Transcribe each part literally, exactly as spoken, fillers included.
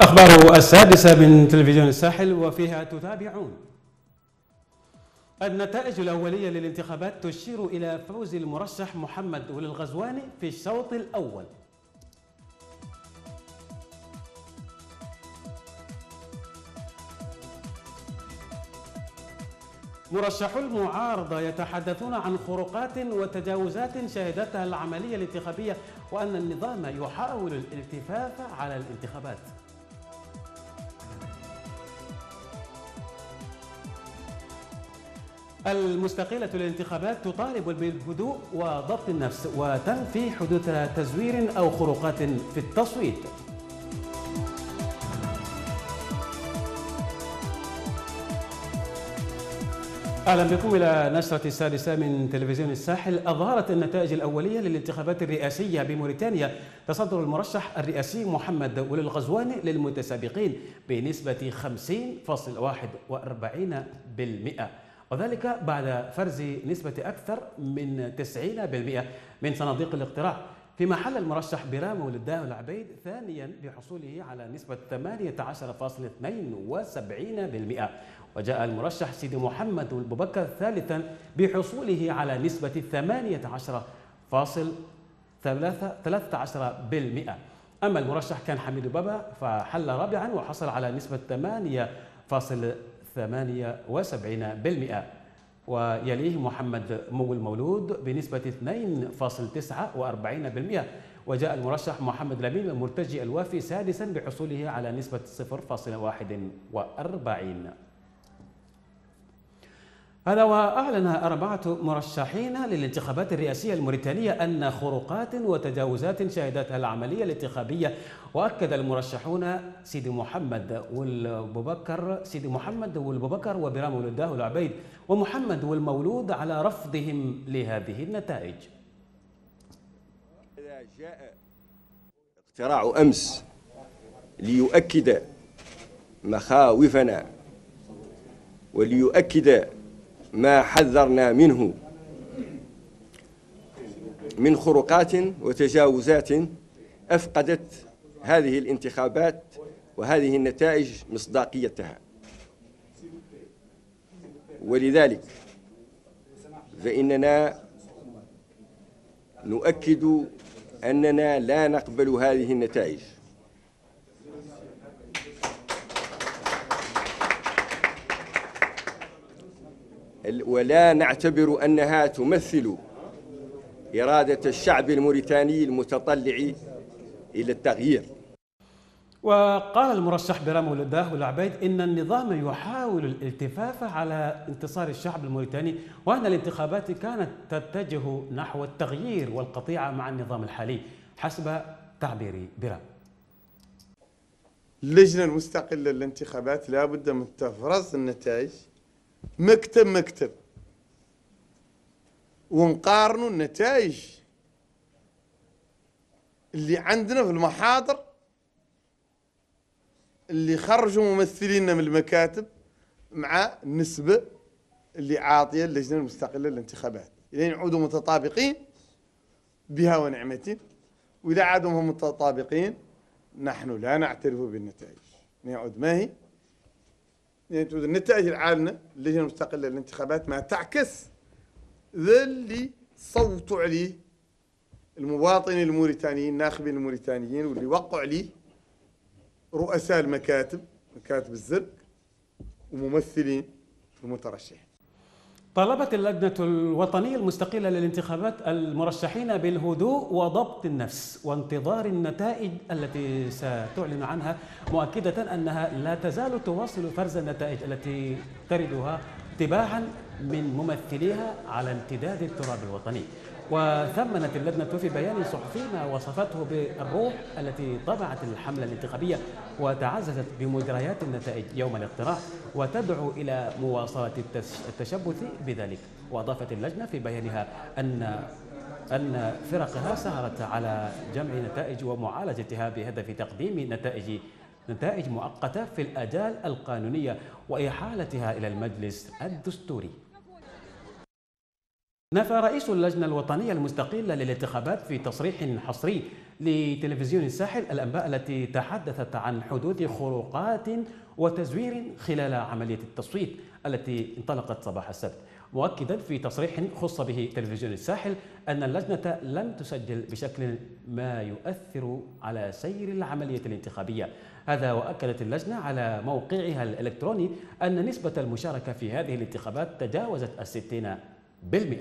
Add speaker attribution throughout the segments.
Speaker 1: الأخبار السادسة من تلفزيون الساحل وفيها تتابعون. النتائج الأولية للانتخابات تشير إلى فوز المرشح محمد ولي الغزواني في الشوط الأول. مرشحو المعارضة يتحدثون عن خروقات وتجاوزات شهدتها العملية الانتخابية وأن النظام يحاول الالتفاف على الانتخابات. المستقلة للانتخابات تطالب بالهدوء وضبط النفس وتنفي حدوث تزوير أو خروقات في التصويت. أهلا بكم إلى نشرة السادسة من تلفزيون الساحل. أظهرت النتائج الأولية للانتخابات الرئاسية بموريتانيا تصدر المرشح الرئاسي محمد ولي الغزواني للمتسابقين بنسبة خمسين فاصلة واحد وأربعين بالمئة، وذلك بعد فرز نسبة أكثر من تسعين بالمئة من صناديق الاقتراع، فيما حل المرشح برام ولد الله العبيد ثانيا بحصوله على نسبة ثمانية عشر فاصلة اثنين وسبعين بالمئة، وجاء المرشح سيدي محمد أبو بكر ثالثا بحصوله على نسبة ثمانية عشر فاصلة ثلاثة عشر بالمئة. أما المرشح كان حميد بابا فحل رابعا وحصل على نسبة ثمانية فاصلة ثمانية وسبعين بالمئة، ويليه محمد مو المولود بنسبة اثنين فاصلة تسعة وأربعين بالمئة، وجاء المرشح محمد لبيب المرتجي الوافي سادسا بحصوله على نسبة صفر فاصلة واحد وأربعين. هذا وأعلن أربعة مرشحين للانتخابات الرئاسية الموريتانية أن خروقات وتجاوزات شهدتها العملية الانتخابية، وأكد المرشحون سيدي محمد وأبو بكر سيدي محمد وأبو بكر وبرام ولد الله العبيد ومحمد والمولود على رفضهم لهذه النتائج.
Speaker 2: إذا جاء اقتراع أمس ليؤكد مخاوفنا وليؤكد ما حذرنا منه من خروقات وتجاوزات أفقدت هذه الانتخابات وهذه النتائج مصداقيتها، ولذلك فإننا نؤكد أننا لا نقبل هذه النتائج، ولا نعتبر أنها تمثل إرادة الشعب الموريتاني المتطلع إلى التغيير.
Speaker 1: وقال المرشح برام ولد الله العبيد إن النظام يحاول الالتفاف على انتصار الشعب الموريتاني، وأن الانتخابات كانت تتجه نحو التغيير والقطيعة مع النظام الحالي حسب تعبير برام.
Speaker 3: اللجنة المستقلة للانتخابات لا بد من تفرز النتائج مكتب مكتب ونقارنوا النتائج اللي عندنا في المحاضر اللي خرجوا ممثلينا من المكاتب مع النسبة اللي عاطية اللجنة المستقلة للانتخابات، لين يعودوا متطابقين بها ونعمة، وإذا عادوا هم متطابقين نحن لا نعترف بالنتائج. يعود ما هي؟ يعني النتائج العالنة اللجنة المستقلة للانتخابات ما تعكس ذا اللي صوتوا عليه المواطنين الموريتانيين، الناخبين الموريتانيين، واللي وقعوا عليه رؤساء المكاتب، مكاتب الزرق وممثلين المترشحين.
Speaker 1: طالبت اللجنة الوطنية المستقلة للانتخابات المرشحين بالهدوء وضبط النفس وانتظار النتائج التي ستعلن عنها، مؤكدة أنها لا تزال تواصل فرز النتائج التي تردها تباعا من ممثليها على امتداد التراب الوطني. وثمنت اللجنة في بيان صحفي ما وصفته بالروح التي طبعت الحملة الانتخابية، وتعززت بمجريات النتائج يوم الاقتراع وتدعو إلى مواصلة التشبث بذلك. وأضافت اللجنة في بيانها أن أن فرقها سهرت على جمع نتائج ومعالجتها بهدف تقديم نتائج نتائج مؤقتة في الآجال القانونية وإحالتها إلى المجلس الدستوري. نفى رئيس اللجنة الوطنية المستقلة للانتخابات في تصريح حصري لتلفزيون الساحل الأنباء التي تحدثت عن حدوث خروقات وتزوير خلال عملية التصويت التي انطلقت صباح السبت، مؤكدا في تصريح خص به تلفزيون الساحل أن اللجنة لم تسجل بشكل ما يؤثر على سير العملية الانتخابية. هذا وأكدت اللجنة على موقعها الإلكتروني أن نسبة المشاركة في هذه الانتخابات تجاوزت الستين بالمئة.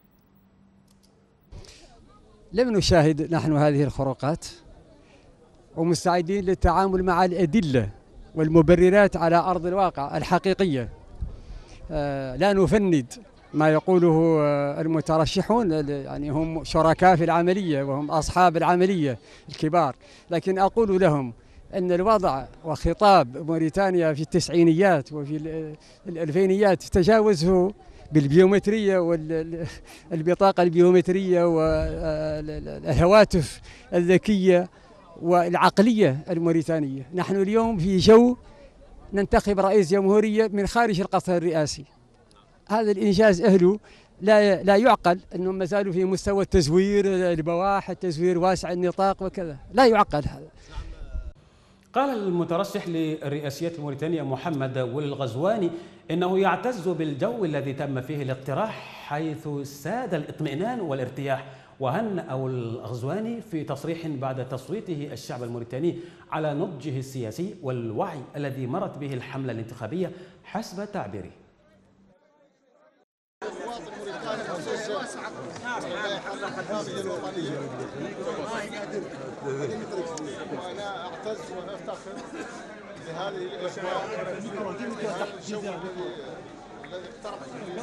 Speaker 4: لم نشاهد نحن هذه الخروقات، ومستعدين للتعامل مع الأدلة والمبررات على أرض الواقع الحقيقية. لا نفند ما يقوله المترشحون، يعني هم شركاء في العملية وهم أصحاب العملية الكبار، لكن أقول لهم أن الوضع وخطاب موريتانيا في التسعينيات وفي الألفينيات تجاوزه بالبيومترية والبطاقة البيومترية والهواتف الذكية والعقلية الموريتانية. نحن اليوم في جو ننتخب رئيس جمهورية من خارج القصر الرئاسي. هذا الإنجاز أهله لا لا يعقل أنهم ما زالوا في مستوى التزوير البواح، التزوير واسع النطاق وكذا، لا يعقل هذا.
Speaker 1: قال المترشح للرئاسية الموريتانية محمد ولي الغزواني إنه يعتز بالجو الذي تم فيه الاقتراح حيث ساد الاطمئنان والارتياح. وهنأ الغزواني في تصريح بعد تصويته الشعب الموريتاني على نضجه السياسي والوعي الذي مرت به الحملة الانتخابية حسب تعبيره.
Speaker 5: وأنا أعتز وأفتخر بهذه الأجواء الجو الذي اقترب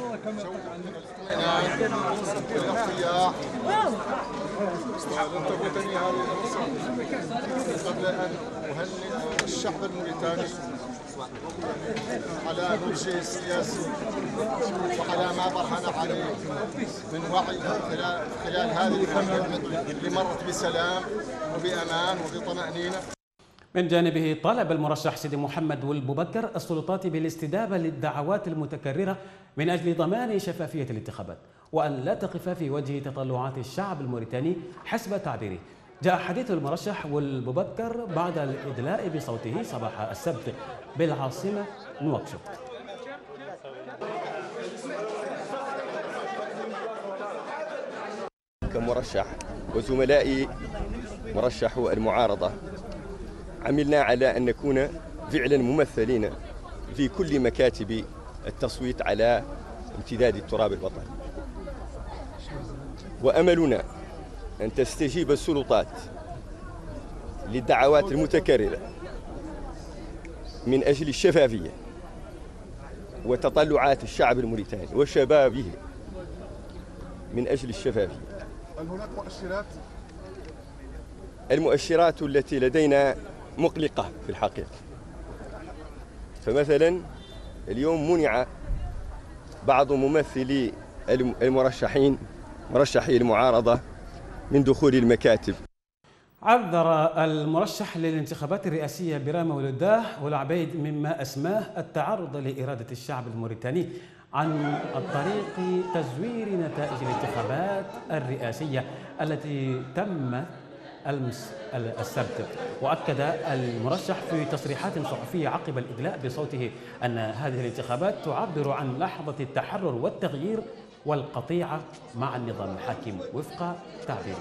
Speaker 5: الارتياح، ولن تفوتني هذه الفرصة قبل أن أهنئ الشعب الموريتاني على نضجه السياسي وعلى ما برهن عليه من وعي خلال خلال هذه الحملة اللي مرت بسلام وبأمان وبطمأنينة.
Speaker 1: من جانبه طالب المرشح سيدي محمد ولد بوبكر السلطات بالاستجابة للدعوات المتكررة من أجل ضمان شفافية الانتخابات وأن لا تقف في وجه تطلعات الشعب الموريتاني حسب تعبيره. جاء حديث المرشح ولد بوبكر بعد الإدلاء بصوته صباح السبت بالعاصمة نواكشوط.
Speaker 2: كمرشح وزملائي مرشحو المعارضة عملنا على أن نكون فعلا ممثلين في كل مكاتب التصويت على امتداد التراب الوطني، وأملنا أن تستجيب السلطات للدعوات المتكررة من أجل الشفافية وتطلعات الشعب الموريتاني وشبابه من أجل الشفافية.
Speaker 5: هل هناك مؤشرات؟
Speaker 2: المؤشرات التي لدينا مقلقة في الحقيقة. فمثلا اليوم منع بعض ممثلي المرشحين مرشحي المعارضة من دخول المكاتب.
Speaker 1: عذر المرشح للانتخابات الرئاسية برام ولداه والعبيد مما أسماه التعرض لإرادة الشعب الموريتاني عن الطريق تزوير نتائج الانتخابات الرئاسية التي تمت أمس السبت. وأكد المرشح في تصريحات صحفية عقب الإدلاء بصوته أن هذه الانتخابات تعبر عن لحظة التحرر والتغيير والقطيعة مع النظام الحاكم وفق تعبيره.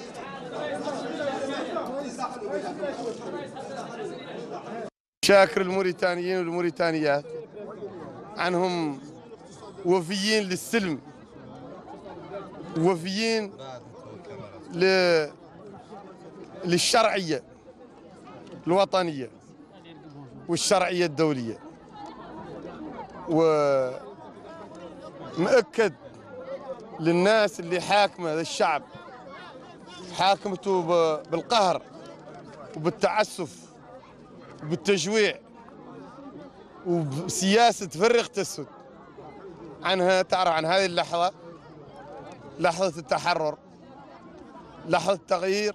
Speaker 3: شاكر الموريتانيين والموريتانيات عنهم وفيين للسلم، وفيين ل... للشرعية الوطنية والشرعية الدولية، ومؤكد للناس اللي حاكمة الشعب حاكمته بالقهر وبالتعسف وبالتجويع وبسياسة فرغ تسد عنها، تعرف عن هذه اللحظة، لحظة التحرر، لحظة التغيير،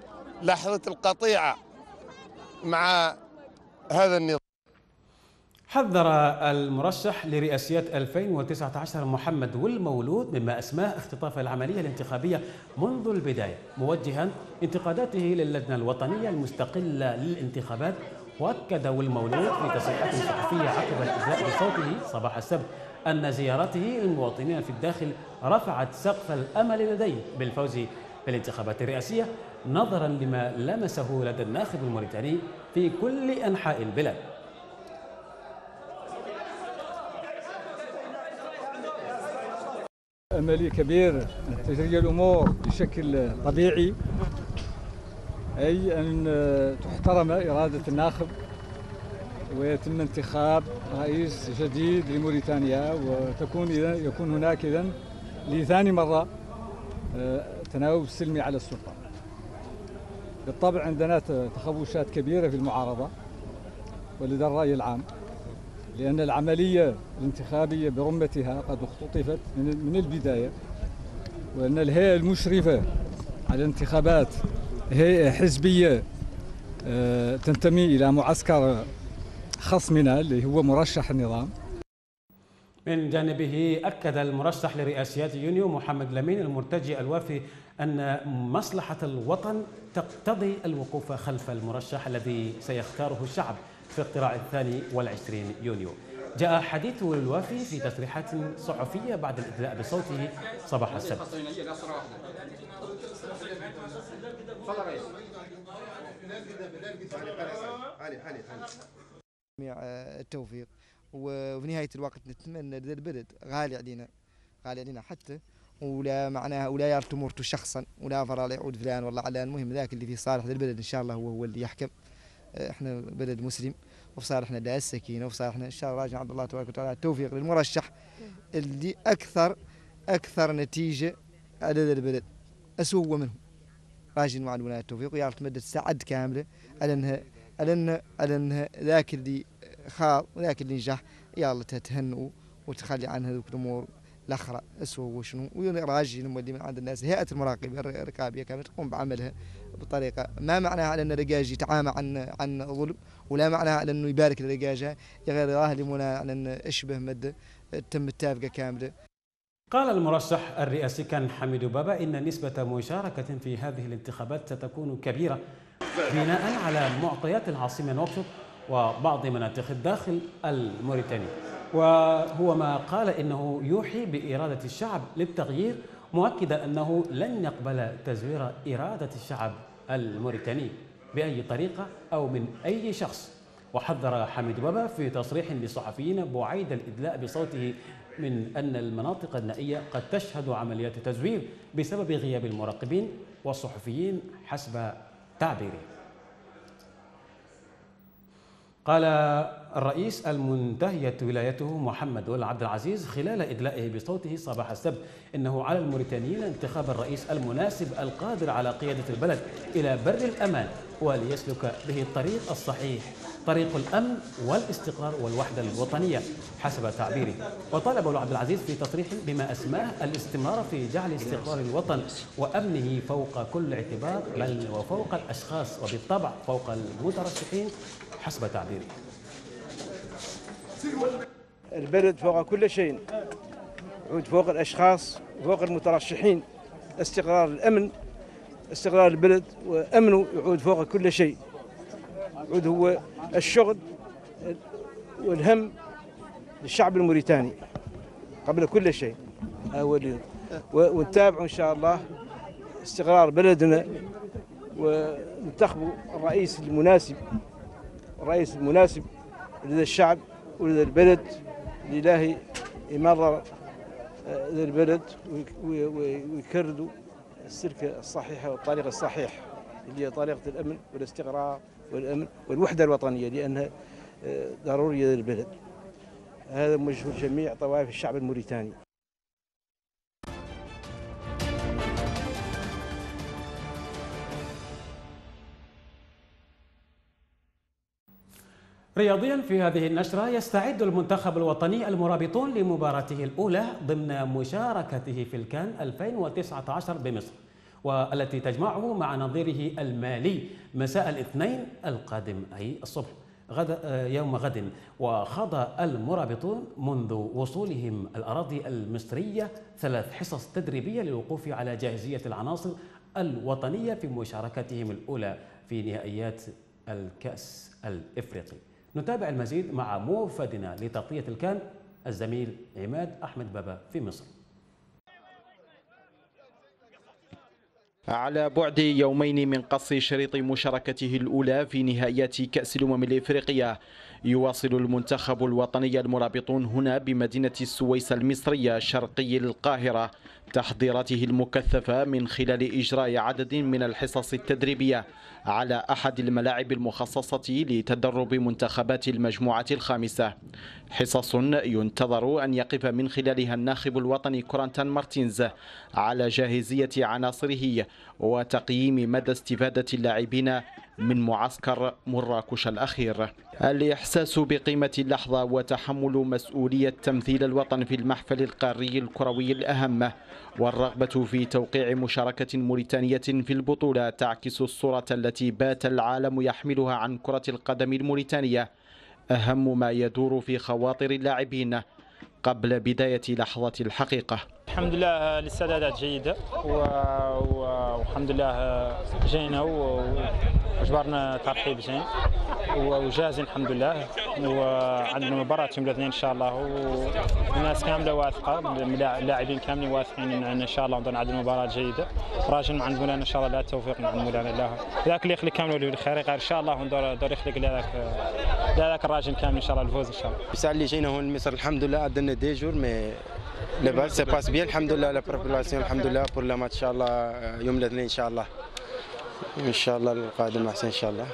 Speaker 3: لحظة القطيعة مع هذا النظام.
Speaker 1: حذر المرشح لرئاسيات ألفين وتسعة عشر محمد والمولود مما أسماه اختطاف العملية الانتخابية منذ البداية، موجها انتقاداته للجنة الوطنية المستقلة للانتخابات. وأكد والمولود في تصريحات صحفية عقب الإدلاء بصوته صباح السبت أن زيارته للمواطنين في الداخل رفعت سقف الأمل لديه بالفوز بالانتخابات الرئاسية، نظرا لما لمسه لدى الناخب الموريتاني في كل أنحاء البلاد.
Speaker 6: أملي كبير أن تجري الأمور بشكل طبيعي، أي أن تحترم إرادة الناخب ويتم انتخاب رئيس جديد لموريتانيا، وتكون إذا يكون هناك إذن لثاني مرة تناوب سلمي على السلطة. بالطبع عندنا تخوفات كبيرة في المعارضة ولدى الرأي العام، لأن العملية الانتخابية برمتها قد اختطفت من البداية، وأن الهيئة المشرفة على الانتخابات هيئة حزبية تنتمي إلى معسكر خصمنا اللي هو مرشح النظام.
Speaker 1: من جانبه أكد المرشح لرئاسيات يونيو محمد لمين المرتجي الوافي أن مصلحة الوطن تقتضي الوقوف خلف المرشح الذي سيختاره الشعب في اقتراع الثاني والعشرين يونيو. جاء حديث الوافي في تصريحات صحفية بعد الإدلاء بصوته صباح السبت.
Speaker 7: التوفيق، وفي نهاية الوقت نتمنى ذا البلد غالي علينا غالي علينا حتى، ولا معناها ولا يرتو مرتو شخصا ولا فرا لا يعود فلان والله على، المهم ذاك اللي في صالح البلد ان شاء الله هو هو اللي يحكم. احنا بلد مسلم وفي صالحنا دا السكينه وفي صالحنا ان شاء الله راجع عند الله تبارك وتعالى التوفيق للمرشح اللي اكثر اكثر نتيجه على ذا البلد اسوء منه، راجل مع الولايه التوفيق ويعرف تمدد سعد كامله على انها على انها على انها ذاك اللي خاض وذاك اللي نجح يلا تتهنئوا وتخلي عن هذوك الامور الاخرى اسوء وشنو، وراجل اللي من عند الناس هيئه المراقبه الرقابيه كانت تقوم بعملها بطريقه ما معناها على ان الرقاج يتعامى عن عن ظلم، ولا معناها على انه يبارك للرقاجه غير ظاهر على ان اشبه مده تم التافقه كامله.
Speaker 1: قال المرشح الرئاسي كان حميد بابا إن نسبة مشاركة في هذه الانتخابات ستكون كبيرة بناء على معطيات العاصمة نواكشوط وبعض مناطق الداخل الموريتاني، وهو ما قال إنه يوحي بإرادة الشعب للتغيير، مؤكدا أنه لن يقبل تزوير إرادة الشعب الموريتاني بأي طريقة أو من أي شخص. وحذر حميد بابا في تصريح للصحفيين بعيد الإدلاء بصوته من أن المناطق النائية قد تشهد عمليات تزوير بسبب غياب المراقبين والصحفيين حسب تعبيره. قال الرئيس المنتهية ولايته محمد ولد عبد العزيز خلال إدلائه بصوته صباح السبت إنه على الموريتانيين انتخاب الرئيس المناسب القادر على قيادة البلد إلى بر الأمان وليسلك به الطريق الصحيح، طريق الأمن والاستقرار والوحدة الوطنية حسب تعبيره. وطالب ولد عبد العزيز في تصريح بما أسماه الاستمرار في جعل استقرار الوطن وأمنه فوق كل اعتبار، بل وفوق الأشخاص وبالطبع فوق المترشحين حسب تعبيره.
Speaker 8: البلد فوق كل شيء، يعود فوق الأشخاص وفوق المترشحين، استقرار الأمن استقرار البلد وأمنه يعود فوق كل شيء، يعود هو الشغل والهم للشعب الموريتاني قبل كل شيء، ونتابع إن شاء الله استقرار بلدنا وننتخبوا الرئيس المناسب الرئيس المناسب لدى الشعب ولدى البلد لله يمرر ذا البلد ويكردوا السلكة الصحيحة والطريقة الصحيحة اللي هي طريقة الأمن والاستقرار والأمن والوحدة الوطنية لأنها ضرورية للبلد. هذا مجهود جميع طوائف الشعب الموريتاني.
Speaker 1: رياضيا في هذه النشرة، يستعد المنتخب الوطني المرابطون لمباراته الأولى ضمن مشاركته في الكان ألفين وتسعة عشر بمصر، والتي تجمعه مع نظيره المالي مساء الاثنين القادم أي الصبح. غد يوم غد. وخاض المرابطون منذ وصولهم الأراضي المصرية ثلاث حصص تدريبية للوقوف على جاهزية العناصر الوطنية في مشاركتهم الأولى في نهائيات الكأس الإفريقي. نتابع المزيد مع موفدنا لتغطية الكان الزميل عماد أحمد بابا في مصر.
Speaker 9: على بعد يومين من قص شريط مشاركته الأولى في نهائيات كأس الأمم الإفريقية، يواصل المنتخب الوطني المرابطون هنا بمدينة السويس المصرية شرقي القاهرة تحضيراته المكثفة من خلال إجراء عدد من الحصص التدريبية على أحد الملاعب المخصصة لتدرب منتخبات المجموعة الخامسة. حصص ينتظر أن يقف من خلالها الناخب الوطني كورنتان مارتينز على جاهزية عناصره وتقييم مدى استفادة اللاعبين من معسكر مراكش الأخير. الإحساس بقيمة اللحظة وتحمل مسؤولية تمثيل الوطن في المحفل القاري الكروي الأهم، والرغبة في توقيع مشاركة موريتانية في البطولة تعكس الصورة التي بات العالم يحملها عن كرة القدم الموريتانية، أهم ما يدور في خواطر اللاعبين قبل بداية لحظة الحقيقة.
Speaker 10: الحمد لله الاستعدادات جيدة والحمد لله جينا وجبرنا ترحيب زين وجاهزين الحمد لله، وعندنا مباراة يوم الاثنين ان شاء الله، والناس كاملة واثقة، اللاعبين كاملين واثقين ان ان شاء الله نقدر نعدي مباراة جيدة، راجل مع مولانا ان شاء الله، لا التوفيق مع مولانا الله، ذاك اللي يخلي كامل ولي الخير غير ان شاء الله، وندور يخلق لهذاك لهذاك الراجل كامل ان شاء الله الفوز ان شاء الله.
Speaker 11: الساعة اللي جينا هون مصر الحمد لله عندنا دي جور مي لا باس سي باس بيان الحمد لله، لا بريباراسيون الحمد لله بور لا ماتش ان شاء الله يوم الاثنين ان شاء الله، ان شاء الله القادم احسن ان شاء الله.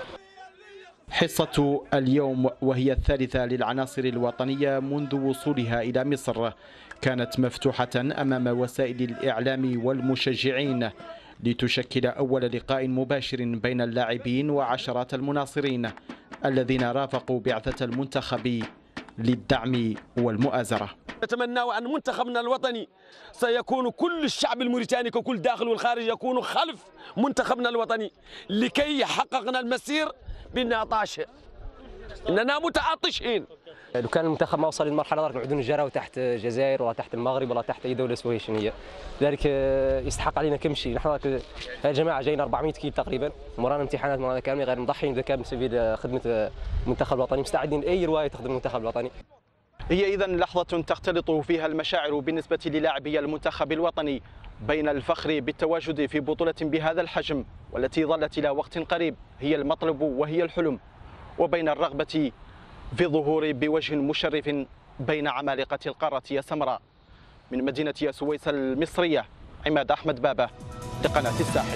Speaker 9: حصة اليوم وهي الثالثة للعناصر الوطنية منذ وصولها إلى مصر كانت مفتوحة أمام وسائل الإعلام والمشجعين لتشكل أول لقاء مباشر بين اللاعبين وعشرات المناصرين الذين رافقوا بعثة المنتخب للدعم والمؤازرة.
Speaker 12: نتمنى أن منتخبنا الوطني سيكون كل الشعب الموريتاني ككل داخل والخارج يكون خلف منتخبنا الوطني لكي يحققنا المسير بالنعطاش، إننا متعطشين.
Speaker 13: لو كان المنتخب ما وصل للمرحله راح نعودوا نجراو تحت الجزائر ولا تحت المغرب ولا تحت اي دوله سواء هي، لذلك يستحق علينا كم شيء. نحن يا جماعه جاينا أربعمائة كيلو تقريبا، ورانا امتحانات ورانا كامله، غير مضحيين اذا كان بسبيل خدمه المنتخب الوطني، مستعدين لاي روايه تخدم المنتخب الوطني.
Speaker 9: هي إذن لحظة تختلط فيها المشاعر بالنسبة للاعبي المنتخب الوطني بين الفخر بالتواجد في بطولة بهذا الحجم والتي ظلت إلى وقت قريب هي المطلب وهي الحلم، وبين الرغبة في الظهور بوجه مشرف بين عمالقة القارة يا سمراء. من مدينة السويس المصرية، عماد أحمد بابا لقناة الساحل.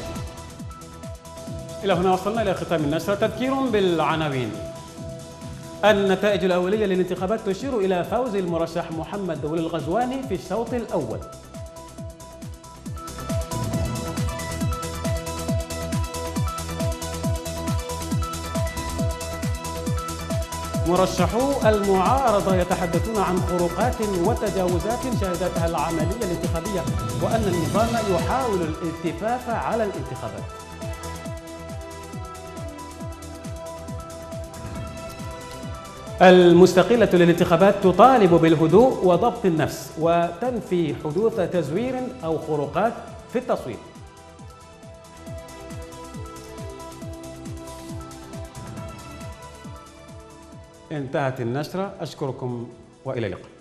Speaker 1: إلى هنا وصلنا إلى ختام النشرة. تذكير بالعناوين. النتائج الأولية للانتخابات تشير إلى فوز المرشح محمد دولي الغزواني في الشوط الأول. مرشحو المعارضة يتحدثون عن خروقات وتجاوزات شهدتها العملية الانتخابية، وأن النظام يحاول الالتفاف على الانتخابات. المستقلة للانتخابات تطالب بالهدوء وضبط النفس وتنفي حدوث تزوير أو خروقات في التصويت. انتهت النشرة، أشكركم وإلى اللقاء.